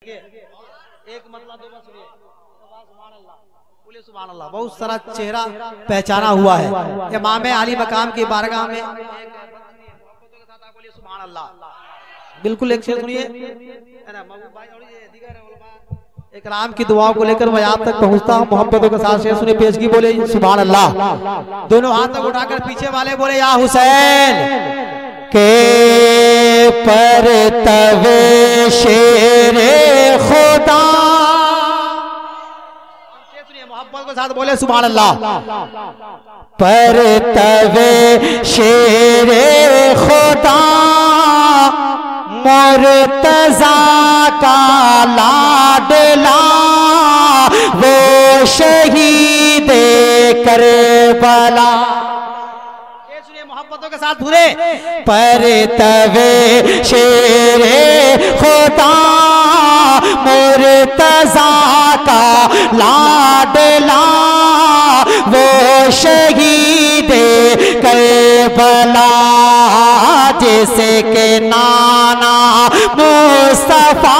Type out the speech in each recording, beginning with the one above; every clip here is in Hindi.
देखिए एक मतलब दो बार सुनिए। सुभान अल्लाह, बहुत सारा चेहरा पहचाना हुआ है इमाम अली मकाम की बारगाह में। सुभान अल्लाह, बिल्कुल एक शेर सुनिए। एक राम की दुआओं को लेकर मैं आप तक पहुंचता हूं मोहब्बतों के साथ। शेर सुनिए, पेशगी बोले सुभान अल्लाह। दोनों हाथ तक उठाकर पीछे वाले बोले या हुसैन के पर तवे शेरे खुदा। मोहब्बत के साथ बोले सुभान अल्लाह। पर तवे शेरे खुदा मुर्तजा का लाडला वो शहीद करबला। मोहब्बतों के साथ पूरे। पर तवे शेरे खुदा मुर्तजा का लाडला वो शहीद करबला जैसे के नाना मुस्तफा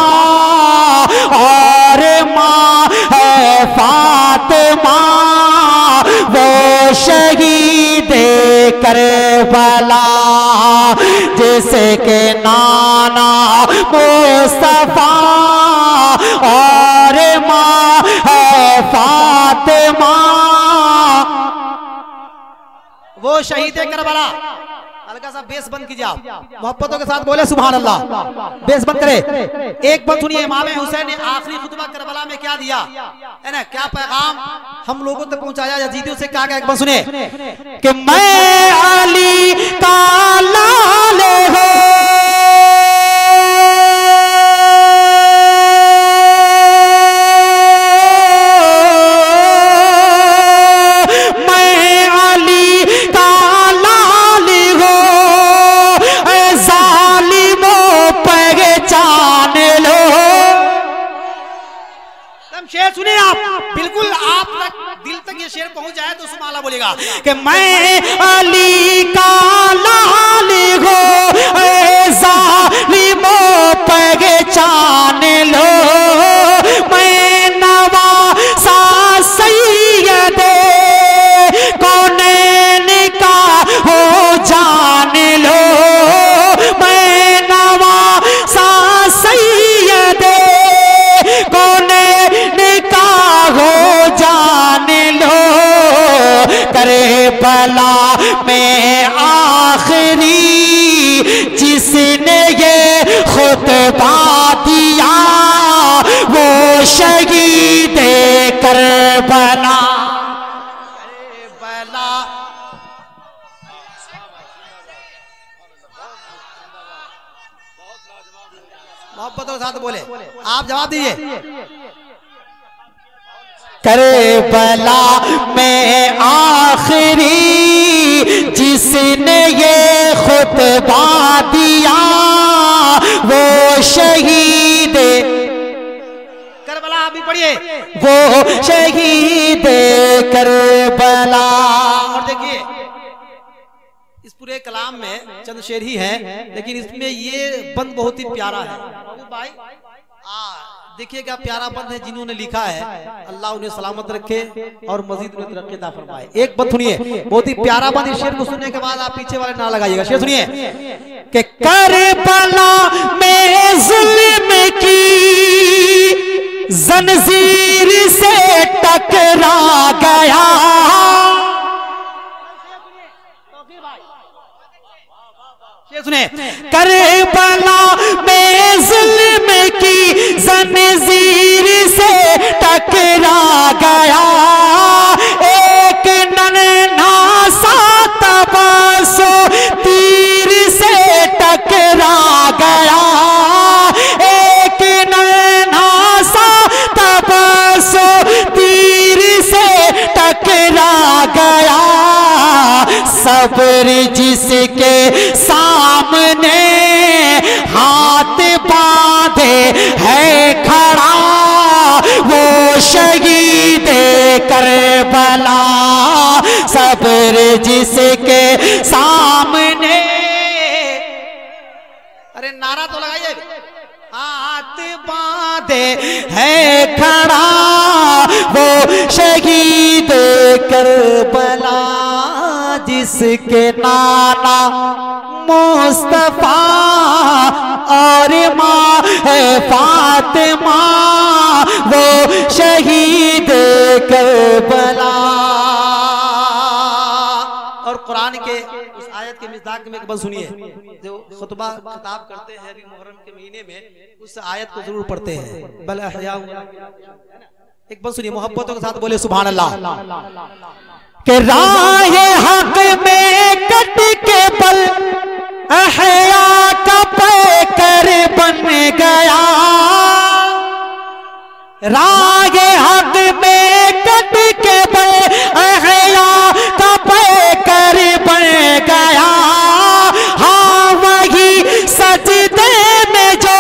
और माँ है फातिमा वो शहीद करबला जैसे के नाना मुस्तफा और माँ है फातिमा वो शहीद करबला। हल्का सा बेस बंद कीजिए आप, मोहब्बतों के साथ बोले सुभान अल्लाह। बेस बंद करे। एक बात सुनिए, इमाम हुसैन ने आखिरी खुतबा करबला में क्या दिया है ना, क्या पैगाम हम लोगों तक पहुंचाया यजीदियों से। क्या क्या एक बात सुने कि मैं अली का लाल हो शेर सुनिए आप, बिल्कुल आप तक दिल तक ये शेर पहुंच जाए तो सुभान बोलेगा कि मैं अली का लाल हो ज़ालिमों पहचान लो मैं नवासा सैयदे कौनैन का हो जान लो मैं नवासा सैयदे करबला में आखिरी जिसने ये खुतबा दिया वो शहीद करबला। मोहब्बतों के साथ बोले, आप जवाब दीजिए। करबला में आखिरी जिसने ये खुतबा दिया वो शहीद करबला। अभी पढ़िए, वो शहीद करबला। और देखिए इस पूरे कलाम में चंद शेर ही हैं, लेकिन इसमें ये बंद बहुत ही प्यारा है भाई। देखिए क्या प्यारा बंद है जिन्होंने लिखा है, अल्लाह उन्हें सलामत रखे और मजीद उन्हें तरक्की अता फरमाए। एक बात सुनिए, बहुत ही प्यारा बंद। इस शेर को सुनने के बाद आप पीछे वाले ना लगाइएगा। शेर सुनिए कि करबला में जुल्म की जंजीर से टकरा गया सुने करबला में जुल्म की जंजीर से टकरा गया एक नन्हा सा तबस्सो तीर से टकरा गया एक नन्हा सा तबस्सो तीर से टकरा गया सब्र जिसके सामने हाथ बांधे है खड़ा वो शहीद करबला सब्र जिसके सामने। अरे नारा तो लगाइए, हाथ बांधे है खड़ा वो शहीद करबला, जिसके नाना मुस्तफा और माँ है फातिमा, वो शहीद करबला। और कुरान के उस आयत के मिज़दाक में एक बात सुनिए, जो खुतबा खिताब करते हैं मुहर्रम के महीने में, उस आयत को जरूर पढ़ते हैं। बल अहया, एक बात सुनिए, मोहब्बतों के साथ बोले सुभान अल्लाह। कि राह हक में कट के बल अहया का पैकर बन गया, राह हक में कट के बल अहया का पैकर बन गया। हाँ वही सजदे में जो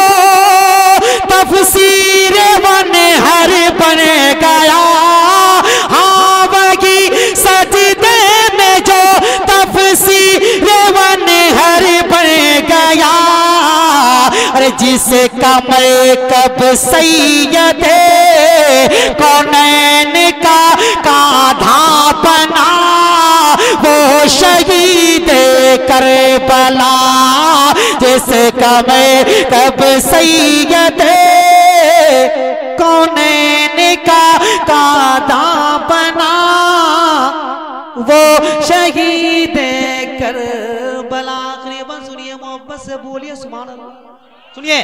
तफसीर वन हर बन गया, हाँ वही सजदे में जो तफसीर वन हर बन गया। अरे जिसे कमर कब सैयदे कौनैन का कांधा बना, वो शहीद करबला, जिसे कमर कब सैयदे कौनैन का कांधा बना, वो शहीद करबला। आखिरी बन सुनिए, मोहब्बत से बोलिए सुभान अल्लाह। सुनिए,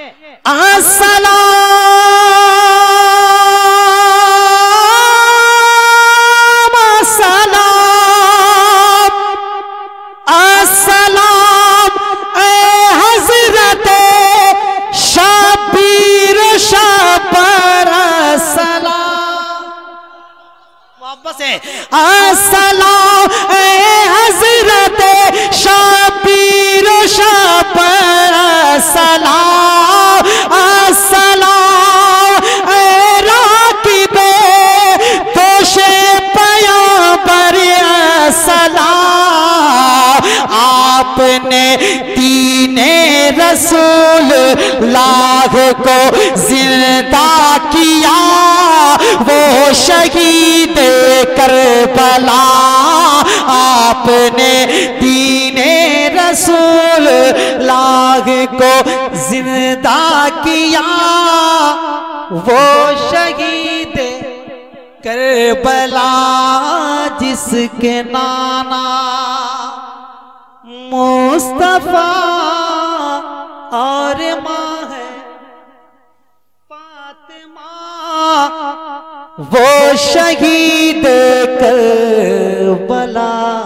अस्सलाम अस्सलाम अस्सलाम ए हज़रत शबीर शबर सलाम। वापस है, अस्सलाम ए हज़रत शबीर शबर सलाम, अस्सलाम ए राकिबे दोषे पैगंबर सलाम। आपने दीने रसूल लाह को जिंदा किया, वो शहीद करबला। आपने दीने रसूल लाह को जिंदा किया, वो शहीद करबला, जिसके नाना मुस्तफा और माँ है फातिमा, वो शहीद करबला।